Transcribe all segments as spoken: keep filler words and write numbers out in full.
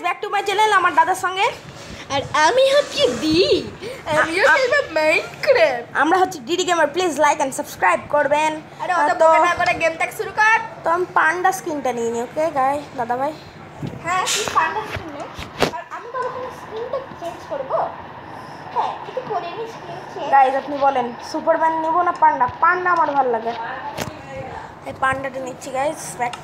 Back to my channel আমার দাদার সঙ্গে। আর আমি হচ্ছি দি, আমিও খেলবো মাইনক্রাফট। আমরা হচ্ছে DD gamer, please like and subscribe করবেন। আরে অত বকা না করে গেমটা শুরু কর। তো আমি পান্ডা স্কিনটা নিয়ে নিই, ওকে গাই দাদা ভাই। হ্যাঁ তুই পান্ডা স্কিন নে, আর আমি তো স্কিনটা চেঞ্জ করবো। হ্যাঁ একটু করে নি স্কিন চেঞ্জ। গাইজ আপনি বলেন সুপারম্যান নিব না পান্ডা? পান্ডা আমার ভালো লাগে, এই পান্ডাটা নিচ্ছি গাইজ। ব্যাক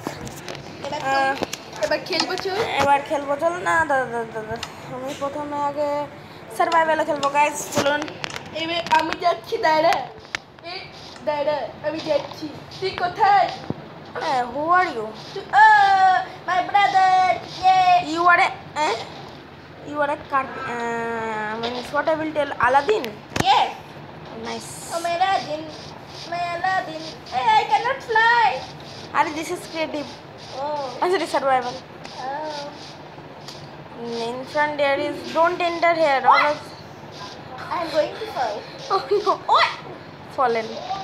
এবার খেলবো চল। এবার খেলবো চল না দাদা দাদা দাদা আমি প্রথমে আগে সার্ভাইভালে খেলবো গাইজ, চলুন। এবার আমি যাচ্ছি, দাঁড়া এই দাঁড়া আমি যাচ্ছি। তুই কোথায়? হ্যাঁ, who are you? My brother. You are a eh? You are a car. Uh, means what I will tell Aladdin. Yes. Nice. Oh my Aladdin, my Aladdin. Hey, I cannot fly. Are this is creative? Oh. I'm sorry, survival. Oh. In front there is don't enter here. Or else I am going to fall. oh no. What? Fallen.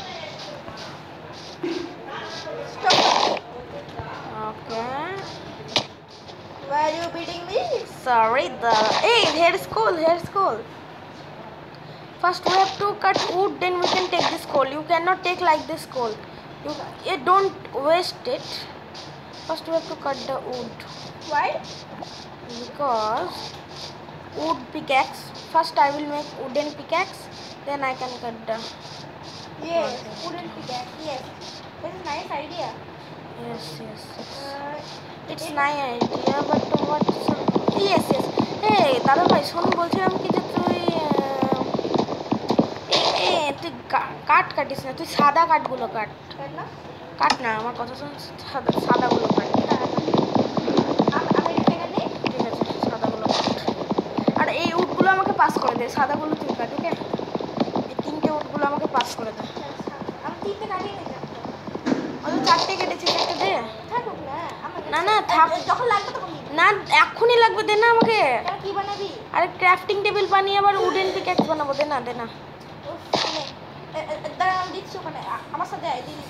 Stop. Okay. Why are you beating me? Sorry. The hey, here's coal. Here's coal. First we have to cut wood, then we can take this coal. You cannot take like this coal. You, you don't waste it. First we have to cut the wood. Why? Because wood pickaxe. First I will make wooden pickaxe, then I can cut the. Yes. Wooden pickaxe. Yes. This is nice idea. Yes, yes, yes. Uh, It's nice idea, but what? Yes, yes. Hey, দাদা ভাই শোন, বলছিলাম কি যে তুই এ তুই কাট কাটিস না, তুই সাদা কাঠগুলো কাট। না কাট না, আমার কথা শোন, সাদা সাদাগুলো কাট। আমি এটা নেই। ঠিক আছে, সাদাগুলো কাট। আর এই উটগুলো আমাকে পাস করে দে, সাদাগুলো তুই কাট, ওকে? এই তিনটে উটগুলো আমাকে পাস করে দে। আমি তিনটে কাটিয়ে নিই। আমি চারটে কেটেছি, চারটে দে। থাকুক না। না না থাক, যখন লাগবে তখন না এক্ষুনি লাগবে, দে না আমাকে। কি বানাবি? আরে ক্রাফটিং টেবিল বানিয়ে আবার উডেন পিক্যাক্স বানাবো, দে না দে না। দাঁড়া আমি দিচ্ছি ওখানে, আমার সাথে আয় দিন।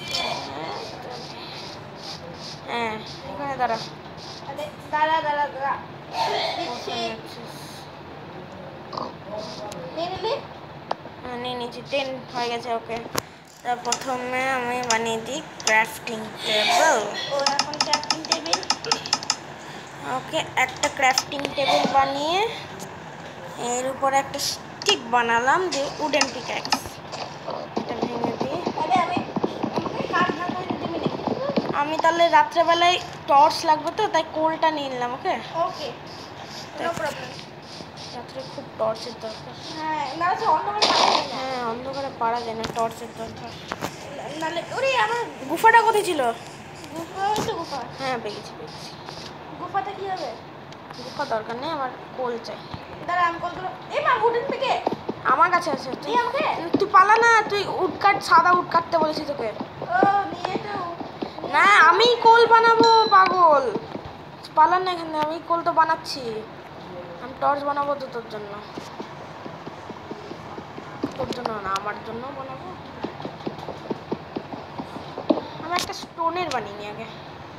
হ্যাঁ এখানে দাঁড়া। দাঁড়া দাঁড়া দাঁড়া দিচ্ছি। নিয়ে নিলি? হ্যাঁ নিয়ে নিচ্ছি, টেন হয়ে গেছে, ওকে। তা প্রথমে আমি বানিয়ে দিই ক্রাফটিং টেবিল। ও এখন ক্রাফটিং টেবিল। ওকে, একটা ক্রাফটিং টেবিল বানিয়ে এর উপরে একটা স্টিক বানালাম, যে উডেন পিক্যাক্স। এটা ভেঙে দিই। আরে আমি কাঠ না করে দিবি না। আমি তাহলে রাত্রেবেলায় টর্চ লাগবে তো, তাই কোলটা নিয়ে নিলাম, ওকে? Okay no problem. রাত্রে খুব টর্চের দরকার। হ্যাঁ না তো অন্ধকারে পারা যায় না। হ্যাঁ অন্ধকারে পারা যায় না, টর্চের দরকার। নালে ওরে আমার গুফাটা কোথায় ছিল? গুফা তো গুফা। হ্যাঁ পেয়েছি পেয়েছি। গুফাতে কি হবে? গুফা দরকার নেই, আমার কোল চাই। দাঁড়া আমি কল করব। এই মা উডেন থেকে আমার কাছে আছে, তুই তুই আমাকে তুই পালা না, তুই উড কাট, সাদা উড কাটতে বলেছি তোকে। ও নিয়ে তো না আমি কোল বানাবো, পাগল। পালার না এখানে, আমি কোল তো বানাচ্ছি। আমি টর্চ বানাবো তো তোর জন্য, তোর জন্য না আমার জন্য বানাবো। আমি একটা স্টোনের বানিয়ে নি আগে।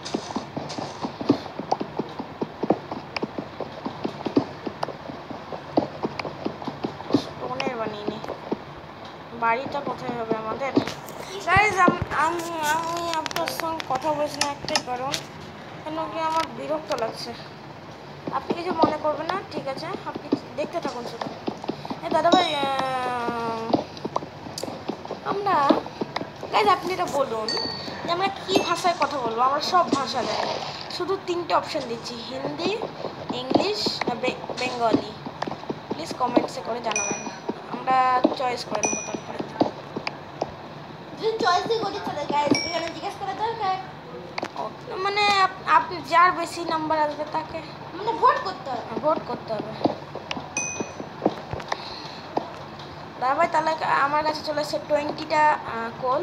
স্টোনের বানিয়ে নি। বাড়িটা কোথায় হবে আমাদের? গাইজ আমি আমি আপনার সঙ্গে কথা বলছি না একটাই কারণ, কেন কি আমার বিরক্ত লাগছে। আপনি কিছু মনে করবেন না, ঠিক আছে? আপনি দেখতে থাকুন শুধু। হ্যাঁ দাদাভাই, আমরা গাইজ আপনি এটা বলুন যে আমরা কী ভাষায় কথা বলবো? আমরা সব ভাষা জানি, শুধু তিনটে অপশান দিচ্ছি, হিন্দি, ইংলিশ না বেঙ্গলি। প্লিজ কমেন্টসে করে জানাবেন, আমরা চয়েস করে নেবো তারপরে। তুই চয়েস দিয়ে গড়ি চলে গাইস, এখানে জিজ্ঞেস করা দরকার। মানে আপনি যার বেশি নাম্বার আসবে তাকে মানে ভোট করতে হবে। ভোট করতে হবে। দাদা ভাই তাহলে আমার কাছে চলে এসেছে টোয়েন্টিটা কোল।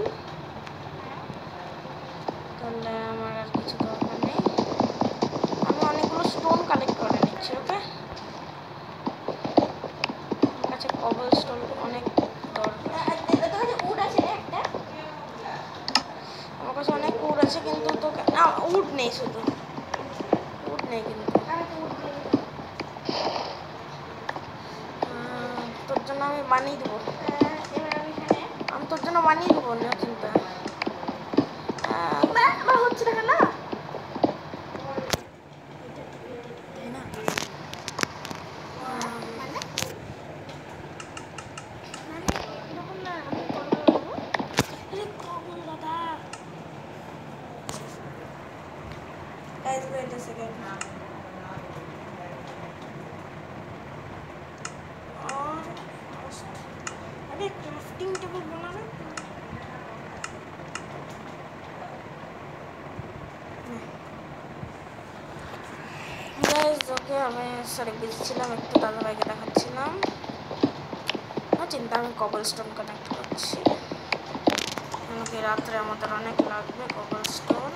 তাহলে আমার আর কিছু দরকার নেই, আমি অনেকগুলো স্টোন কালেক্ট করে নিচ্ছি, ওকে? আমার কাছে কবল স্টোন অনেক দরকার। উড আছে একটা, আমার কাছে অনেক উড আছে, কিন্তু তোকে না উড নেই, শুধু উড নেই কিন্তু। আমি তো উড বানিয়ে দেবো। আহ, এবার আমি এখানে আমি তোর জন্য বানিয়ে দেবো না চিন্তা। এবার আমার হচ্ছে না কেন? তাই না? মানে মানে এরকম না, আমি করবো বানাবো। আরে কবল দাদা। Guys, wait a second. और अरे क्राफ्टिंग टेबल बना रहे गाइस। ओके আমি সরি বিজি ছিলাম, একটু দাদা ভাইকে দেখাচ্ছিলাম। না চিন্তা, আমি কবল স্টোন কানেক্ট করছি। আমাকে রাত্রে আমাদের অনেক লাগবে কবল স্টোন।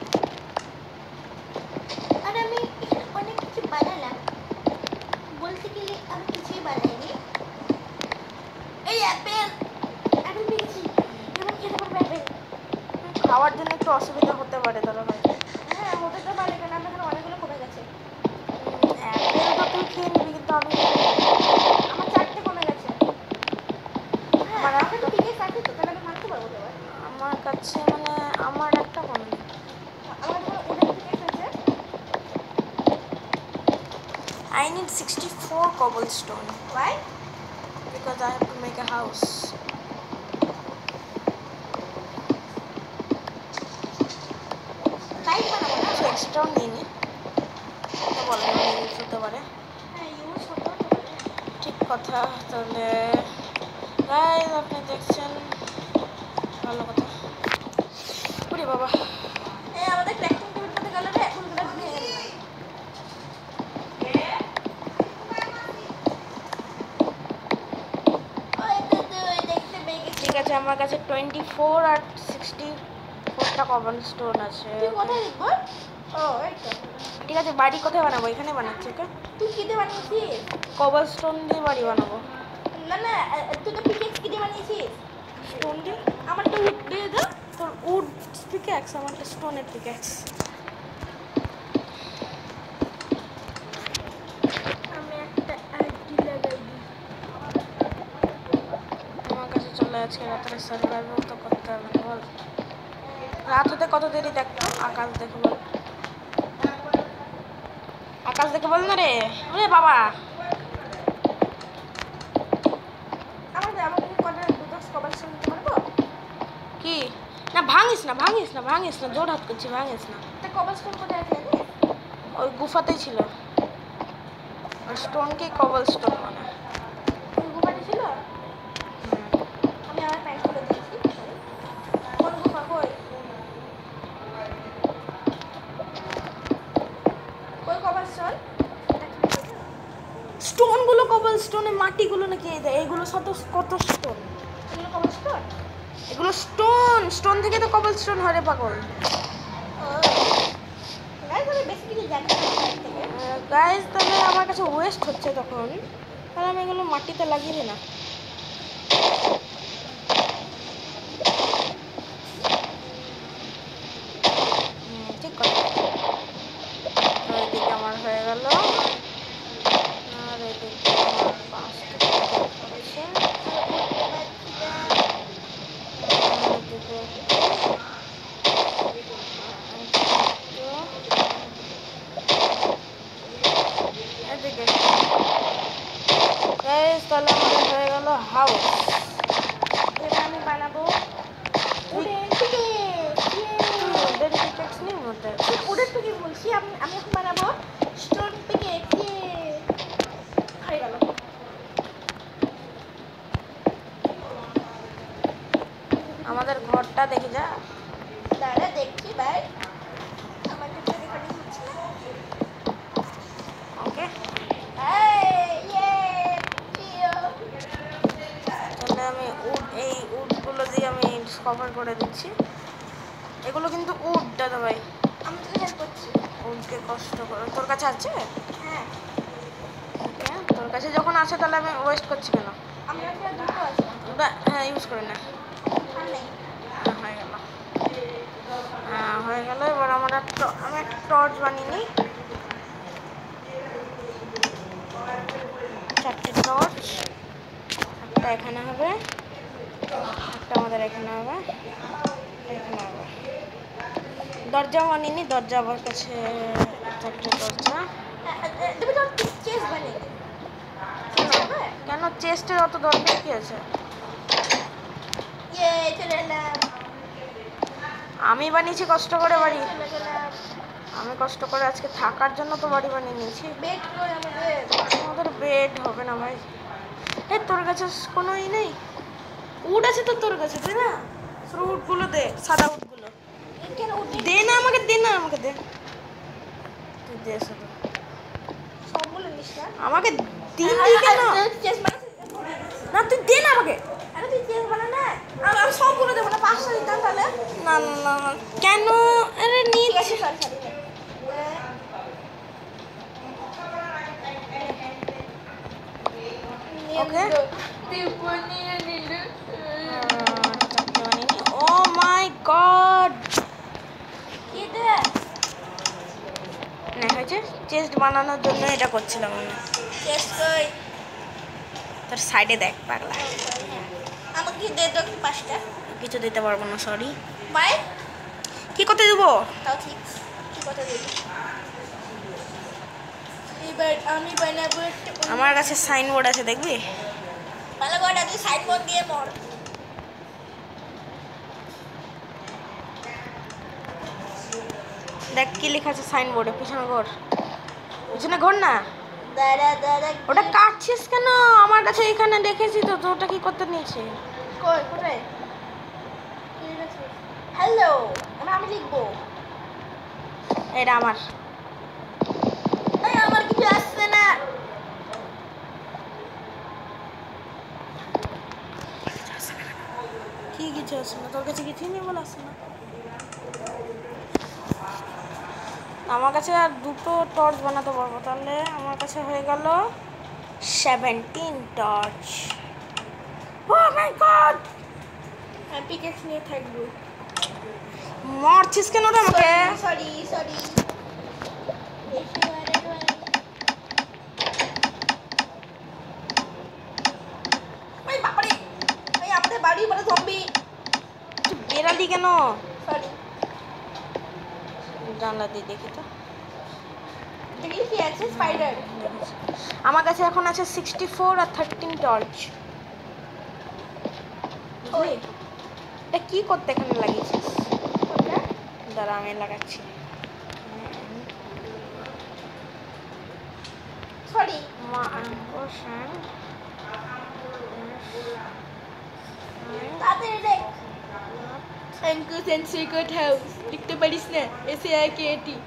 আর আমি এখানে অনেক কিছু বানালাম, বলতে গেলে আমি কিছুই বানাইনি। এই অ্যাপেল আমি পেয়েছি, এবার খেতে পারবে অ্যাপেল। খাওয়ার জন্য একটু অসুবিধা হতে পারে দাদা ভাই। হ্যাঁ হতে তো পারে, কারণ আমার এখানে অনেকগুলো কমে গেছে। অ্যাপেল তো তুই খেয়ে নিবি, কিন্তু আমি আমার চারটে কমে গেছে। হ্যাঁ আমার আমার তো পিকেস আছে তো, তাহলে আমি মারতে পারবো তো এবার। আমার কাছে মানে আমার একটা কম। আমার যখন ওদের পিকেস আছে। I need sixty-four cobblestone Why? because I have to make a house. Light বানাবো না? কিছু এক্সট্রাও নিয়ে নি, তো বলে ইউজ হতে পারে। হ্যাঁ ইউজ হতে হতে পারে। ঠিক কথা। তাহলে গাইস আপনি দেখছেন, ভালো কথা। ওরে বাবা, এই আমাদের ক্র্যাফটিং টেবিল করতে গেলে রে ফুলগুলো ভেঙে গেল। ওই তো তুই দেখতে পেয়ে গেছিস। ঠিক আছে আমার কাছে টোয়েন্টি ফোর আর সিক্সটি ফোরটা কবল স্টোন আছে। তুই কোথায় লিখবো? ও এই তো। ঠিক আছে, বাড়ি কোথায় বানাবো? এখানে বানাচ্ছি। ওকে, তুই কি দিয়ে বানিয়েছিস? কবল স্টোন দিয়ে বাড়ি বানাবো। না না আ- তুই তো পিকেক্স কি দিয়ে বানিয়েছিস? স্টোন দিয়ে? আমার তো উড দিয়ে দাও। তোর উড পিক্যাক্স, আমারটা স্টোনের পিক্যাক্স। আমি একটা আইডি লাগাই দিই। আমার কাছে চলে আজকে রাত্রে সার্ভাইভাল তো করতে হবে না বল। রাত হতে কত দেরি দেখতো? আকাশ দেখে বল, আকাশ দেখে বল না রে। ওরে বাবা, আমার আমাকে কি কটা দুটো কভার স্টোন দিতে পারবো? কি না ভাঙিস না, ভাঙিস না, ভাঙিস না, জোর হাত করছি, ভাঙিস না। একটা কভার স্টোন কোথায় আছে জানিস? ওই গুফাতেই ছিল, ওই স্টোনকে কবল স্টোন মানে। ওই গুফাটা ছিল? আমি আমার প্যান্ট খুলে দিয়েছি। কোন গুফা কই? কই কভার স্টোন? স্টোনগুলো কবল স্টোনে, মাটিগুলো নাকি এই দেয়, এগুলো শত কত স্টোন। এগুলো কভার স্টোন? এগুলো স্টোন, স্টোন থেকে তো কবল স্টোন হয় রে পাগল। ও গাইস আমি বেশি কিছু জানি না এর থেকে। গাইজ তাহলে আমার কাছে ওয়েস্ট হচ্ছে তখন, তাহলে আমি এগুলো মাটিতে লাগিয়ে দিই না। হুম, ঠিক কথা। তো এদিকে আমার হয়ে গেল, আর এদিকে আমার পাঁচটা হচ্ছে। আর এদিকে এদিকে গাইজ তাহলে আমাদের হয়ে গেল হাউস। এবার আমি বানাবো উডেন পিকেক্স। ওদের পিকেক্স নেই মধ্যে। উডেন পিকেক্স বলছি, আমি আমি এখন বানাবো স্টোন পিকেক্স। হয়ে গেল। আমাদের ঘরটা দেখে যা। দাঁড়া দেখছি ভাই, আমার কাছে রেকর্ডিং হচ্ছে না। ওকে, এই ইয়ে ইয়ে তাহলে আমি উড, এই উডগুলো দিয়ে আমি কভার করে দিচ্ছি। এগুলো কিন্তু উড দাদা ভাই, আমি তোকে হেল্প করছি। উডকে কষ্ট করে। তোর কাছে আছে? হ্যাঁ ওকে, তোর কাছে যখন আছে তাহলে আমি ওয়েস্ট করছি কেন? আমার কাছে দুটো আছে। বা- হ্যাঁ ইউজ করে না। আর নেই। হ্যাঁ, হয়ে গেল। হ্যাঁ হয়ে গেল। এবার আমরা ট- আমি একটা টর্চ বানিয়ে নিই, চারটে টর্চ, একটা একটা এখানে হবে, একটা আমাদের এখানে হবে, এখানে হবে। দরজা মানিনি, দরজা আমার কাছে চারটে দরজা। তুমি তো চেস বানিয়ে দে। কেন চেস্টের অত দরকার কি আছে? ইয়ে চলে এলাম। আমি বানিয়েছি কষ্ট করে বাড়ি, চলে গেলাম। আমি কষ্ট করে আজকে থাকার জন্য তো বাড়ি বানিয়ে নিয়েছি। বেড করে আমাদের। আমাদের বেড হবে না ভাই। এই তোর কাছে কোনো ই নেই? উড আছে তো তোর কাছে, তাই না? শুধু উডগুলো দে, সাদা উডগুলো কেন উঠে দে না আমাকে, দে না আমাকে, দে তুই দে শুধু সবগুলো নিস না। আমাকে। দিন দি কেন? চেস বানা না তুই দে না আমাকে। আরে তুই চেস বানা না। আমি আমি সবগুলো দেবো না, পাঁচটা দিতাম তাহলে। না না না না। কেন? আরে ঠিক নিচ্ছি। আছে সরি সরি। ওকে তুই বানিয়ে নিলি। ও মাই গড, কি দে? না হয়েছে চেস্ট বানানোর জন্য এটা করছিলাম আমি। চেস কই? তোর সাইডে দেখ পাগলা। আমাকে দে তো পাঁচটা। কিছু দিতে পারবো না, সরি। বাই। কি করতে দেবো? তাও ঠিক। কি কথা দিবি? এবার আমি বানাবো একটা। আমার কাছে সাইনবোর্ড আছে, দেখবি? ভালো করে তুই সাইড বোর্ড দিয়ে মর। দেখ কি লেখা আছে সাইনবোর্ডে, পিছনে ঘর, পিছনে ঘর না। দাঁড়া দাঁড়া। ওটা কাটছিস কেন? আমার কাছে এখানে দেখেছি তো, তো ওটা কি করতে নিয়েছে? কই কোথায়? হ্যালো, আমি আমি লিখবো। এটা আমার। এই আমার কিছু আসছে না। কি কিছু আসছে না? তোর কাছে কিছুই নেই বলে আসছে না? আমার কাছে আর দুটো টর্চ বানাতে পারবো, তাহলে আমার কাছে হয়ে গেল seventeen torch. Oh my God, আমি পিকেক্স নিয়ে থাকবো। মারছিস কেন রে আমাকে? Sorry sorry. ওই বাবারে, ওই আমাদের বাড়ি বড় জম্বি। তুই বেরালি কেন? সরি। জানলা দিয়ে দেখি তো। দেখি কি আছে? স্পাইডার। আমার কাছে এখন আছে সিক্সটি ফোর আর থার্টিন টর্চ। ওই এটা কি করতে এখানে লাগিয়েছিস? দাঁড়া আমি লাগাচ্ছি। সরি। মা পোষণ তাড়াতাড়ি দেখ। অ্যাঙ্কুস অ্যান্ড সিক্রেট হাউস লিখতে পারিস না? S A I K A T.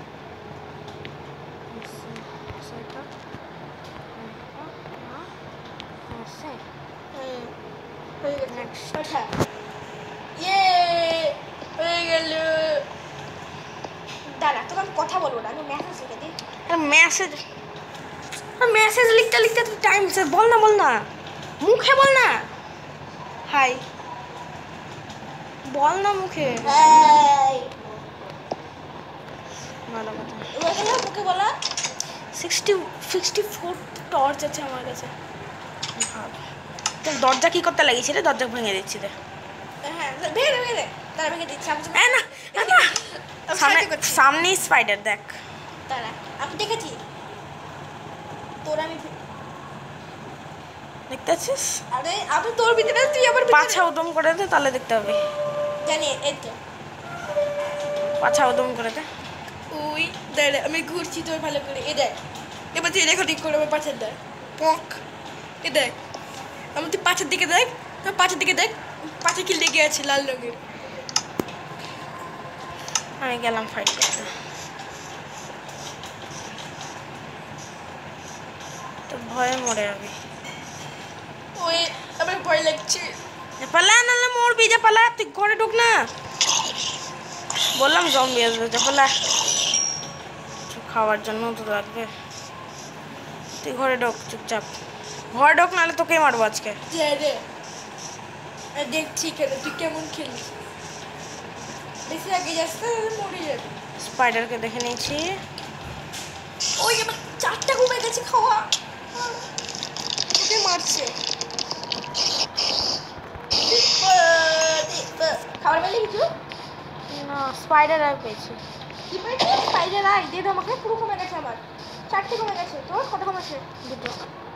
হয়ে গেছে। Next. ওঠা। ইয়ে হয়ে গেল। দাঁড়া, তোকে আমি কথা বলবো না, আমি মেসেজ লিখে দিই। মেসেজ মেসেজ লিখতে লিখতে টাইম সে বল না, বল না, মুখে বল না। হাই বল না মুখে। হাই। ভালো কথা। এবার হলো মুখে বলা। সিক্সটি সিক্সটি ফোর টর্চ আছে আমার কাছে। তোর দরজা কি করতে লাগিয়েছিলে? দরজা ভেঙে দিচ্ছি রে। হ্যাঁ ভেঙে দে, ভেঙে দে। তারা ভেঙে দিচ্ছি। আমি এই না, না, না। আমি সামনে সাহায্য করছি। সামনেই স্পাইডার দেখ। দাঁড়া, আমি দেখেছি তোর। আমি দেখতে পাচ্ছিস? আরে আমি তোর ভিতরে, তুই আমার ভিতরে। পাছা উদম করে দে, তাহলে দেখতে হবে। জানি এই তো। পাছা উদম করে দে। ওই দাঁড়া, আমি ঘুরছি তোর ভালো করে। এ দেখ, এবার তুই রেখো ঠিক করে আমার পাছের দেখ। পক। এ দেখ, আমার তুই পাছের দিকে দেখ, আমার পাছের দিকে দেখ। পাছে কি লেগে আছে লাল রঙের। আমি গেলাম ফাইট করতে। তো ভয়ে মরে যাবি। ওই আমার ভয় লাগছে। পালা, নাহলে মরবি। যা পালা, তুই ঘরে ঢুক না। বললাম জম্বি আসবে, যা পালা। খাওয়ার জন্য তো লাগবে। তুই ঘরে ঢোক চুপচাপ, ঘরে ঢোক, নাহলে তোকেই মারবো আজকে। দেখছি কেন তুই কেমন খেলিস। বেশি আগে যাস না, মরে যাবে। স্পাইডারকে দেখে নিয়েছি। ওই আমার চারটা ঘুমে গেছে খাওয়া। ওকে মারছে। স্পাইডার আই পেয়েছি। কি পেয়েছি? Spider eye. দিয়ে দাও আমাকে, পুরো কমে গেছে আমার, চারটে কমে গেছে। তোর কত কমেছে? দুটো।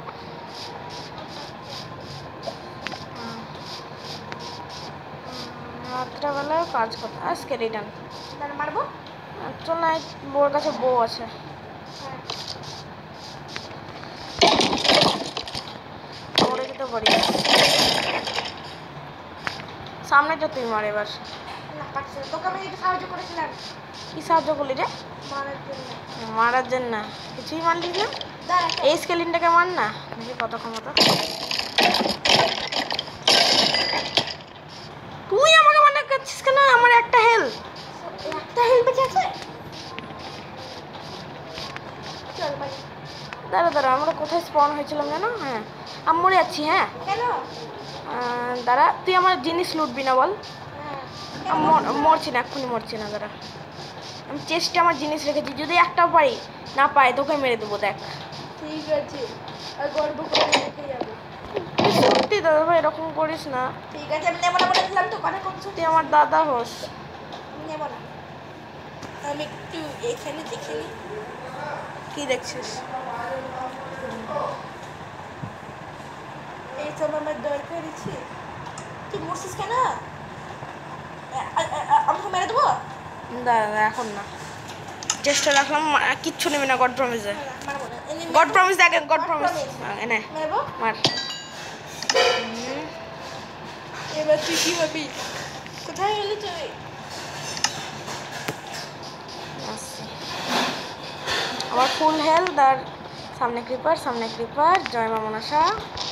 রাত্রেবেলায় কাজ করতে আজকে রিটার্ন তাহলে মারবো। চল না, বউর কাছে বউ আছে। হ্যাঁ ওরে যেতে পারি। সামনে তো তুই মার এবার। না পারছি না, তোকে আমি একটু সাহায্য করেছিলাম কি সাহায্য করলি রে? মারার জন্য। মারার জন্য কিছুই মারলি না। দাঁড়া এই স্কেলিনটাকে মার না, দেখি কত ক্ষমতা। তুই আমাকে মারতে গেছিস কেন? আমার একটা হেলথ। একটা হেল্প বেঁচে আছে। চল ভাই। দাঁড়া দাঁড়া, আমরা কোথায় স্পন হয়েছিলাম জানো? হ্যাঁ আমি মরে যাচ্ছি। হ্যাঁ কেন? আহ, দাঁড়া, তুই আমার জিনিস লুটবি না বল। হ্যাঁ আমি মর- মরছি না, এক্ষুনি মরছি না। দাঁড়া, আমি চেষ্টা আমার জিনিস রেখেছি, যদি একটাও পাই না পাই তোকে মেরে দেবো। দেখ ঠিক আছে, আর গর্ব করে রেখে যাবো। সত্যি দাদা ভাই, এরকম করিস না। ঠিক আছে, আমি নেবো না বলে দিলাম তো, কথা কম তুই আমার দাদা হোস। আমি নেবো না। আমি একটু এখানে দেখে নিই। কি দেখছিস? এই সব আমার দরকার আছে। তুই মরছিস কেন? আ- আ- আ- আমাকে মেরে দেবো? দাঁড়া দাঁড়া, এখন না, চেষ্টা রাখলাম। আহ, কিচ্ছু নেবে না, গড প্রমিসে। না, মারবো না। এই নে- গড প্রমিস দেখ, গড God প্রমিস। promise। এনে মেরবো? মার। এবার তুই কি হবি? কোথায় গেলি তুই? আসছি। আমার ফুল হেলথ আর সামনে ক্রিপার, সামনে ক্রিপার। জয় মা মনসা।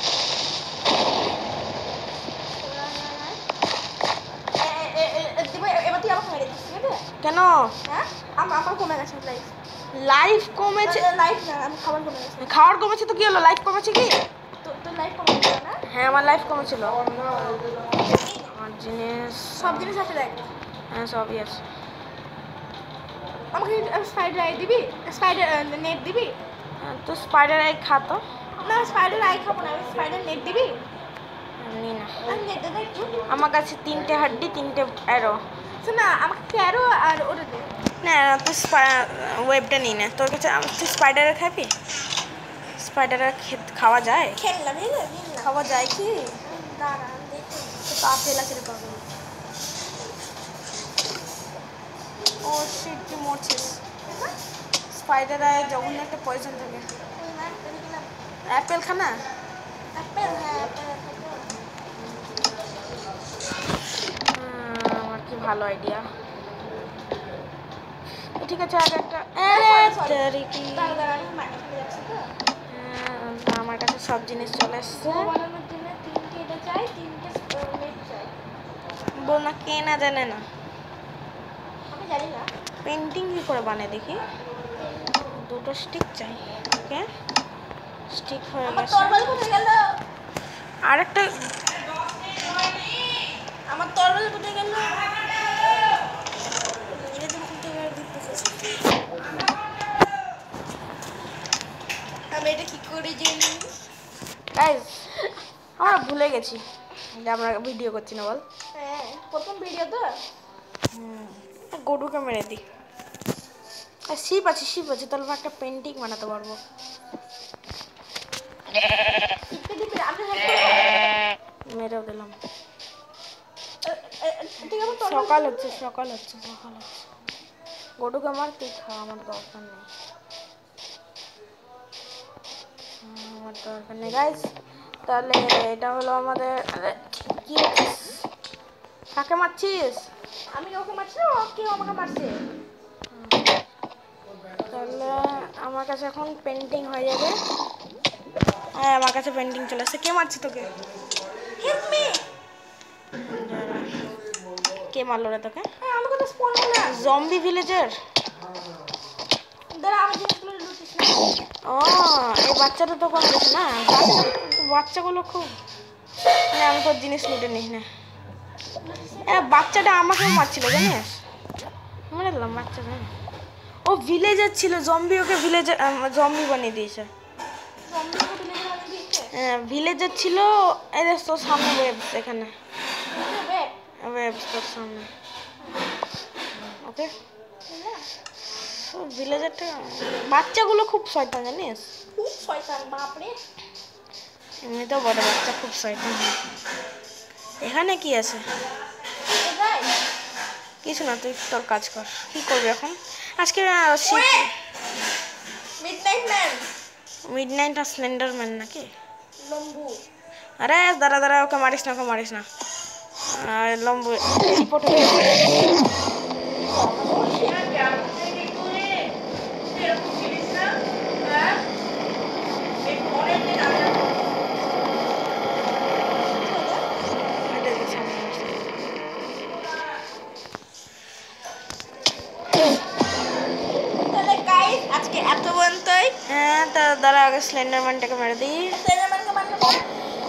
এ- এ- এ- এ- দিবো, এবার তুই আমাকে মেরে দিস, ঠিক আছে? কেন? হ্যাঁ, আম- আমার কমে গেছে লাইফ। লাইফ কমেছে? লাইফ না, আমি খাবার কমে গেছে। খাওয়ার কমেছে তো কি হলো? লাইফ কমেছে কি? তো তোর লাইফ কমে গেছে না? হ্যাঁ আমার লাইফ কমেছিল। আমার জিনিস সব জিনিস আছে দেখ। হ্যাঁ সবই আছে। আমাকে স্পাইডার আই দিবি? স্পাইডার নেট দিবি? হ্যাঁ, তো স্পাইডার আই খাতো না, স্পাইডার আই খাবো না, স্পাইডার নেট দিবি? নি না। আমি নেট দে একটু। আমার কাছে তিনটে হাড্ডি, তিনটে অ্যারো। শোন না, আমাকে ক্যারো আর ওটা দে। না তুই ওয়েবটা নিই না, তোর কাছে আম- তুই স্পাইডারের খাবি? স্পাইডারের খাওয়া যায়? খেললাম, এই না, নিন না। খাওয়া যায় কি? দাঁড়া, আমি দেখি। তো আপেল আছে রে পাগল। ও শিট, তুই মরছিস। স্পাইডার আই জঘন্য একটা পয়জন থাকে। ওই না, এটা দিলাম। অ্যাপেল খানা? আপেল, হ্যাঁ, আপেল, আপেল। আমার কি ভালো আইডিয়া। ঠিক আছে, আগে একটা Sorry, sorry. আরে কি দাঁড়া, দাঁড়া, আমি মা- এখানে যাচ্ছি তো। আমার কাছে সব জিনিস চলে এসছে। ও বানানোর জন্য তিনটে এটা চাই, তিনটে নেট চাই। বল না, কে না জানে না আমি জানি না। পেন্টিং কি করে বানায় দেখি। দুটো স্টিক চাই। ওকে, স্টিক হয়ে আমার গেছে। তরবারি কোথায় গেল? আর একটা আমার তরবারি কোথায় গেল? মেরে দেবো কোথায় গেল দেখতেছি। আমি এটা কি করে জানি? গাইস, আমরা ভুলে গেছি যে আমরা ভিডিও করছি না। বল। হ্যাঁ, প্রথম ভিডিও তো। হুম, গরুকে মেরে দিই। আর শিপ আছে, শিপ আছে, তাহলে আমরা একটা পেন্টিং বানাতে পারবো। টিপে টিপে আমি হেল্প মেরেও দিলাম। ঠিক আছে, তোর সকাল হচ্ছে, সকাল হচ্ছে, সকাল হচ্ছে। গরুকে আমার তুই খা, আমার দরকার নেই। হুম, আমার দরকার নেই গাইস। তাহলে এটা হলো আমাদের। আরে, কি হচ্ছিস? কাকে মারছিস? আমি কাউকে মারছি না, ও কেউ আমাকে মারছে। তাহলে আমার কাছে এখন পেন্টিং হয়ে যাবে। হ্যাঁ আমার কাছে পেন্টিং চলে আসছে। কে মারছে তোকে? Help me. কে মারলো রে তোকে? আমাকে তো স্পন হলো না। Zombie villager. দাঁড়া, আমার জিনিসগুলো লুটিস না। ও, এই বাচ্চাটা তো কম গেছে না। বাচ্চা- বাচ্চাগুলো খুব, না আমি তোর জিনিস লুটে নিস না। এ বাচ্চাটা আমাকেও মারছিল জানিস? মনে দিলাম বাচ্চাটা। ও ভিলেজার ছিল, জম্বি ওকে ভিলেজার জম্বি বানিয়ে দিয়েছে। জম্বি আমাকে ভিলেজে বানিয়ে দিয়েছে। হ্যাঁ ভিলেজার ছিল। এই দেখ তোর সামনে ওয়েবস, এখানে এটা ব্যাগ। ওয়েবস তোর সামনে। ওকে ওকে ভিলেজারটা বাচ্চাগুলো খুব শয়তান জানিস খুব শয়তান বাপরে। এমনিতেও বড় বাচ্চা খুব শয়তান। এখানে কি আছে? কোথায়? কিছু না, তুই তোর কাজ কর। কি করবি এখন আজকে? Midnight man. মিডনাইট আর স্লেন্ডার ম্যান নাকি? লম্বু। আরে দাঁড়া দাঁড়া, ওকে মারিস না, ওকে মারিস না। আর লম্বু রিপোর্ট তাহলে গাইস আজকে এত পর্যন্তই। হ্যাঁ, তা দাঁড়া আগে স্লেন্ডার ম্যানটাকে মেরে দিই। স্পাইডারম্যানকে মারলে পরে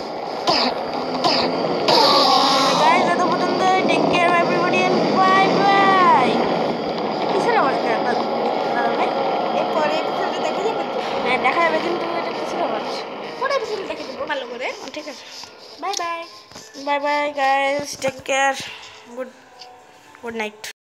গাইস এত পর্যন্ত, take care everybody and bye bye. কিসের আওয়াজ? দাদা ভাই এই পরে এপিসোডে দেখা যাবে তো। হ্যাঁ দেখা যাবে, কিন্তু এটা কিসের আওয়াজ? পরে এপিসোডে দেখে দেবো ভালো করে। ঠিক আছে, bye bye. Bye bye guys, take care, good good night.